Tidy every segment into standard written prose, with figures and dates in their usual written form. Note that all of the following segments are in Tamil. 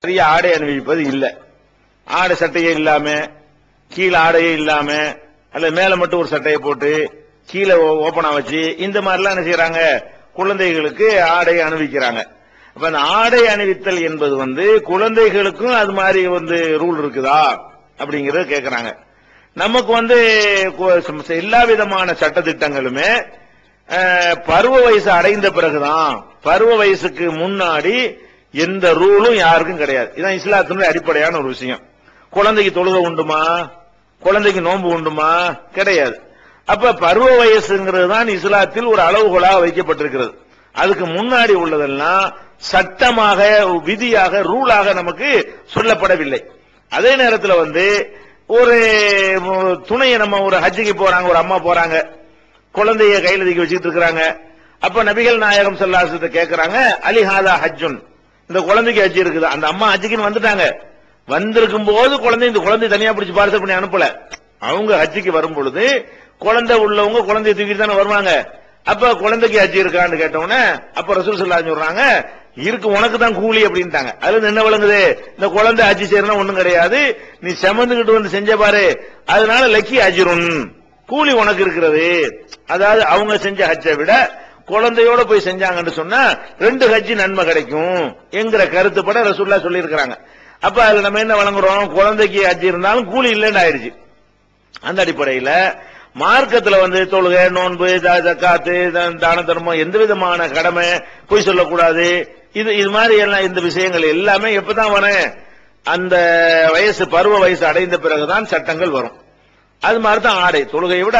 பெரிய ஆடை அணிவிப்பது இல்ல. ஆடை சட்டையே இல்லாம, கீழே ஆடையே இல்லாம, அல்ல மேல மட்டும் ஒரு சட்டையை போட்டு கீழே ஓபனா வச்சு இந்த மாதிரிலாம் என்ன செய்யறாங்க, குழந்தைகளுக்கு ஆடை அணிவிக்கிறாங்க. அப்ப அந்த ஆடை அணிவித்தல் என்பது குழந்தைகளுக்கும் அது மாதிரி ரூல் இருக்குதா அப்படிங்கறத கேட்கறாங்க. நமக்கு எல்லா விதமான சட்ட திட்டங்களுமே பருவ வயசு அடைந்த பிறகுதான். பருவ வயசுக்கு முன்னாடி எந்த ரூலும் யாருக்கும் கிடையாது. இதான் இஸ்லாத்தினுடைய அடிப்படையான ஒரு விஷயம். குழந்தைக்கு தொழுகை உண்டுமா, குழந்தைக்கு நோன்பு உண்டுமா, கிடையாது. அப்ப பருவ வயசுங்கிறது தான் இஸ்லாத்தில் ஒரு அளவுகோலாக வைக்கப்பட்டிருக்கிறது. அதுக்கு முன்னாடி உள்ளதெல்லாம் சட்டமாக, விதியாக, ரூலாக நமக்கு சொல்லப்படவில்லை. அதே நேரத்தில் ஒரு துணையை நம்ம ஒரு ஹஜ்ஜுக்கு போறாங்க, ஒரு அம்மா போறாங்க, குழந்தைய கையில தூக்கி வச்சுட்டு இருக்காங்க. அப்ப நபிகள் நாயகம் ஸல்லல்லாஹு அலைஹி வஸல்லம் கேட்கறாங்க, அலிஹாதா ஹஜ்ஜுன், இந்த குழந்தைக்கு ஹஜ் இருக்குது. அந்த அம்மா ஹஜ்ஜுக்குன்னு வந்துட்டாங்க. வந்திருக்கும் போது இந்த குழந்தை தனியா பிடிச்சு பார்சல் பண்ணி அனுப்பல. அவங்க ஹஜ்ஜுக்கு வரும் பொழுது குழந்தை உள்ளவங்க குழந்தைய தூக்கிட்டு தானே வருவாங்க. அப்ப குழந்தைக்கு ஹஜ் இருக்கான்னு கேட்டவுடனே அப்ப ரசூல் ஸல்லல்லாஹு அலைஹி வஸல்லம் சொல்றாங்க, இருக்கு, உனக்கு தான் கூலி அப்படின்ட்டாங்க. அதுல என்ன விளங்குது, இந்த குழந்தை ஹஜ் செய்யறதுனா ஒண்ணும் கிடையாது, நீ செமந்துகிட்டு செஞ்ச பாரு, அதனால லக்கி அஜ்ருன், கூலி உனக்கு இருக்கிறது. அதாவது அவங்க செஞ்ச ஹஜ்ஜை விட குழந்தையோட போய் செஞ்சாங்கன்னு சொன்னா 2 ஹஜ் நன்மை கிடைக்கும் என்கிற கருத்துப்பட ரசூலுல்லாஹ் சொல்லி இருக்கிறாங்க. அப்ப அதுல நம்ம என்ன வழங்குறோம், குழந்தைக்கு ஹஜ் இருந்தாலும் கூலி இல்லைன்னு ஆயிடுச்சு. அந்த அடிப்படையில மார்க்கத்துல தொழுகை, நோன்பு, ஜக்காத்து, தான தர்மம், எந்த விதமான கடமை, பொய் சொல்லக்கூடாது, இது மாதிரி எல்லாம் இந்த விஷயங்கள் எல்லாமே எப்பதான் வரும், அந்த வயசு பருவ வயசு அடைந்த பிறகுதான் சட்டங்கள் வரும். அது மாதிரிதான் ஆடை. தொழுகையை விட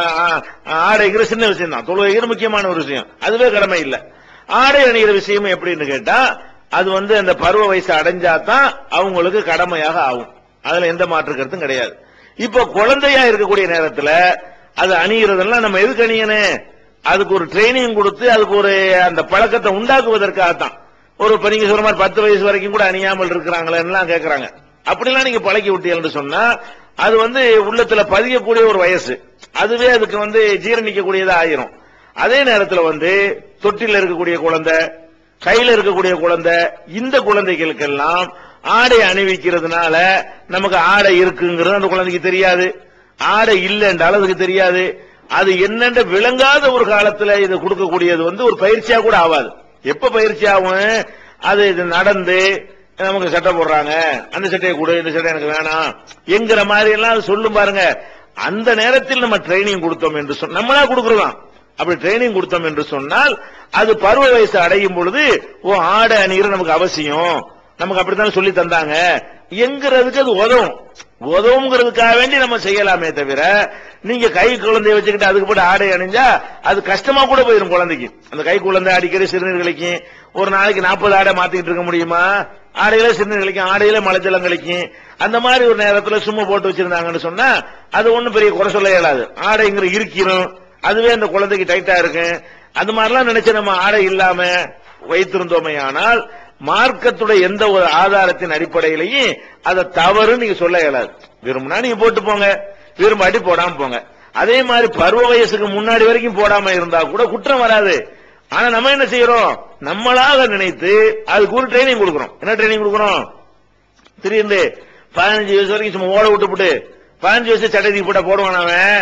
ஆடைங்கிற சின்ன விஷயம் தான், தொழுகைங்கிற முக்கியமான ஒரு விஷயம், அதுவே கடமை இல்லை. ஆடை அணிகிற விஷயம் எப்படின்னு கேட்டா அது அந்த பருவ வயசு அடைஞ்சாதான் அவங்களுக்கு கடமையாக ஆகும். அதுல எந்த மாற்று கருத்தும் கிடையாது. இப்ப குழந்தையா இருக்கக்கூடிய நேரத்துல அது அணிகிறதெல்லாம் நம்ம எதுக்கு அணியணும், அதுக்கு ஒரு ட்ரைனிங் கொடுத்து அதுக்கு ஒரு அந்த பழக்கத்தை உண்டாக்குவதற்காகத்தான். ஒரு நீங்க சொல்ற மாதிரி 10 வயசு வரைக்கும் கூட அணியாமல் இருக்கிறாங்களா கேட்கறாங்க. அப்படிலாம் நீங்க பழக்கி விட்டீங்கன்னு சொன்னா அது உள்ளத்துல பதியக்கூடிய ஒரு வயசு, அதுவே அதுக்கு ஜீரணிக்கக்கூடியதா ஆயிரும். அதே நேரத்தில் தொட்டில இருக்கக்கூடிய குழந்தை, கையில இருக்கக்கூடிய குழந்தை, இந்த குழந்தைகளுக்கெல்லாம் ஆடை அணிவிக்கிறதுனால நமக்கு ஆடை இருக்குங்கிறது அந்த குழந்தைக்கு தெரியாது, ஆடை இல்லைன்றாலும் அதுக்கு தெரியாது. அது என்னென்ற விளங்காத ஒரு காலத்துல இது கொடுக்கக்கூடியது ஒரு பயிற்சியா கூட ஆகாது. எப்ப பயிற்சி ஆகும், அது இது நடந்து நமக்கு சட்டை போடுறாங்க, அந்த சட்டையை கொடு, இந்த சட்டை எனக்கு வேணாம் என்கிற மாதிரி எல்லாம் சொல்லும் பாருங்க. அந்த நேரத்தில் நம்ம ட்ரைனிங் கொடுத்தோம் என்று சொன்ன, நம்மளா கொடுக்கிறோம், அப்படி ட்ரைனிங் கொடுத்தோம் என்று சொன்னால் அது பருவ வயசு அடையும் பொழுது ஆடை அணிகிற நமக்கு அவசியம், நமக்கு அப்படித்தான் சொல்லி தந்தாங்க என்கிறதுக்கு அது உதவுங்கிறதுக்காக வேண்டி நம்ம செய்யலாமே தவிர, நீங்க கை குழந்தைய வச்சுக்கிட்டு அதுக்கு போட்டு ஆடை அணிஞ்சா அது கஷ்டமா கூட போயிடும் குழந்தைக்கு. அந்த கை குழந்தை அடிக்கடி சிறுநீர் கழிக்கும். ஒரு நாளைக்கு 40 ஆடை மாத்திக்கிட்டு இருக்க முடியுமா? ஆடையில சிறுநீர் கழிக்கும், ஆடையில மலைஜலம் கழிக்கும். அந்த மாதிரி ஒரு நேரத்தில் சும்மா போட்டு வச்சிருந்தாங்கன்னு சொன்னா அது ஒண்ணும் பெரிய குறை சொல்ல இயலாது. ஆடைங்கிற இருக்கிறோம், அதுவே அந்த குழந்தைக்கு டைட்டா இருக்கு. அது மாதிரிலாம் நினைச்சு நம்ம ஆடை இல்லாம வைத்திருந்தோமே ஆனால் மார்க்கத்துடைய எந்த ஒரு ஆதாரத்தின் அடிப்படையிலையும் அதை தவறு நீங்க சொல்ல இயலாது. விரும்பினா நீங்க போட்டு போங்க, விரும்பாட்டி போடாம போங்க. அதே மாதிரி பருவ வயசுக்கு முன்னாடி வரைக்கும் போடாம இருந்தா கூட குற்றம் வராது. ஆனா நம்ம என்ன செய்யறோம், நம்மளாக நினைத்து அதுக்கு ஒரு ட்ரைனிங் கொடுக்கிறோம். என்ன ட்ரைனிங் கொடுக்கிறோம், திடீர்னு 15 வயசு வரைக்கும் சும்மா ஓட விட்டு 15 வயசு சட்டை போட்டா போடுவான் அவன்,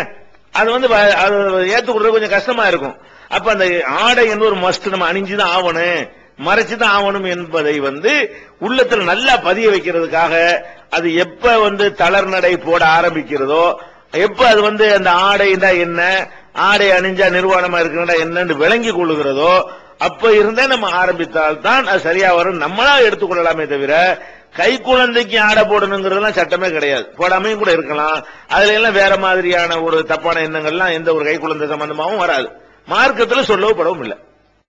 அது ஏத்துக்கிறது கொஞ்சம் கஷ்டமா இருக்கும். அப்ப அந்த ஆடை என்று ஒரு மஸ்ட் நம்ம அணிஞ்சுதான் ஆகணும், மறைச்சுதான் ஆகணும் என்பதை உள்ளத்துல நல்லா பதிய வைக்கிறதுக்காக அது எப்ப தளர் நடை போட ஆரம்பிக்கிறதோ, எப்ப அது அந்த ஆடை என்ன, ஆடை அணிஞ்சா நிர்வாணமா இருக்கிறதா என்னன்னு விளங்கி கொள்ளுகிறதோ அப்ப இருந்தே நம்ம ஆரம்பித்தால் தான் அது சரியா வரும். நம்மளா எடுத்துக்கொள்ளலாமே தவிர கை குழந்தைக்கு ஆடை போடணுங்கிறதுலாம் சட்டமே கிடையாது. போடாமையும் கூட இருக்கலாம். அதுல எல்லாம் வேற மாதிரியான ஒரு தப்பான எண்ணங்கள்லாம் எந்த ஒரு கை குழந்தை சம்பந்தமாகவும் வராது. மார்க்கத்தில் சொல்லவும் படவும் இல்லை.